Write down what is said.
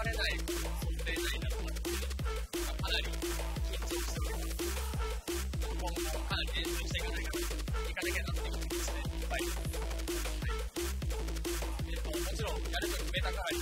かれないことが想定内だと思って、かなり緊張しております。今後もかなり練習していかなきゃなっていう気持ちでいっぱいです。もちろんやると決めたからに